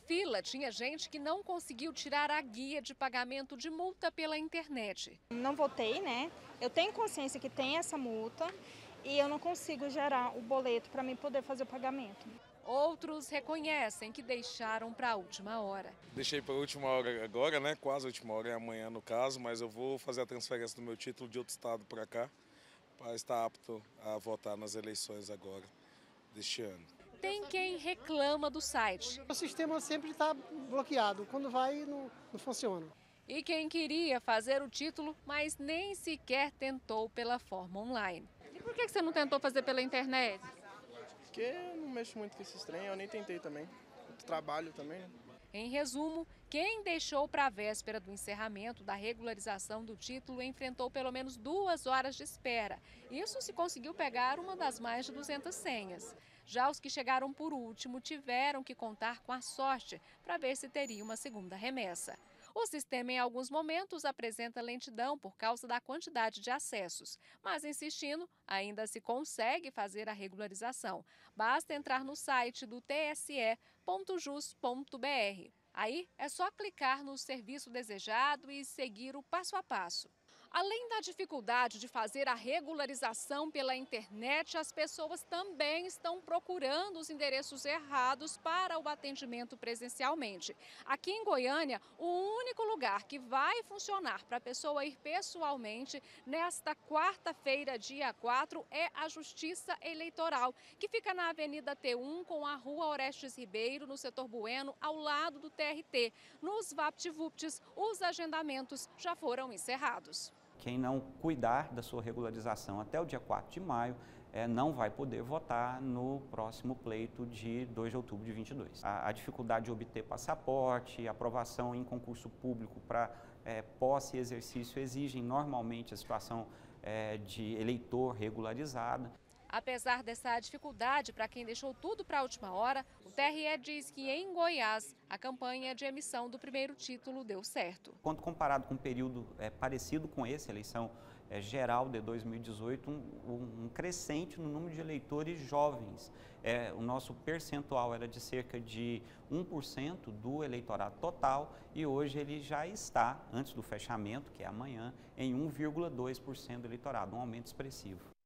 fila tinha gente que não conseguiu tirar a guia de pagamento de multa pela internet. Não votei, né? Eu tenho consciência que tem essa multa e eu não consigo gerar o boleto para mim poder fazer o pagamento. Outros reconhecem que deixaram para a última hora. Deixei para a última hora agora, né? Quase a última hora, é amanhã no caso, mas eu vou fazer a transferência do meu título de outro estado para cá, para estar apto a votar nas eleições agora, deste ano. Tem quem reclama do site. O sistema sempre está bloqueado, quando vai não funciona. E quem queria fazer o título, mas nem sequer tentou pela forma online. E por que você não tentou fazer pela internet? Porque eu não mexo muito com esses trem, eu nem tentei também. Eu trabalho também, né? Em resumo, quem deixou para a véspera do encerramento da regularização do título enfrentou pelo menos 2 horas de espera. Isso se conseguiu pegar uma das mais de 200 senhas. Já os que chegaram por último tiveram que contar com a sorte para ver se teria uma segunda remessa. O sistema, em alguns momentos, apresenta lentidão por causa da quantidade de acessos, mas insistindo, ainda se consegue fazer a regularização. Basta entrar no site do tse.jus.br. Aí é só clicar no serviço desejado e seguir o passo a passo. Além da dificuldade de fazer a regularização pela internet, as pessoas também estão procurando os endereços errados para o atendimento presencialmente. Aqui em Goiânia, o único lugar que vai funcionar para a pessoa ir pessoalmente nesta quarta-feira, dia 4, é a Justiça Eleitoral, que fica na Avenida T1 com a Rua Orestes Ribeiro, no setor Bueno, ao lado do TRT. Nos VaptVupts, os agendamentos já foram encerrados. Quem não cuidar da sua regularização até o dia 4 de maio não vai poder votar no próximo pleito de 2 de outubro de 22. A dificuldade de obter passaporte, aprovação em concurso público para posse e exercício exigem normalmente a situação de eleitor regularizado. Apesar dessa dificuldade para quem deixou tudo para a última hora, o TRE diz que em Goiás a campanha de emissão do primeiro título deu certo. Quando comparado com um período parecido com esse, eleição geral de 2018, um crescente no número de eleitores jovens. O nosso percentual era de cerca de 1% do eleitorado total e hoje ele já está, antes do fechamento, que é amanhã, em 1,2% do eleitorado, um aumento expressivo.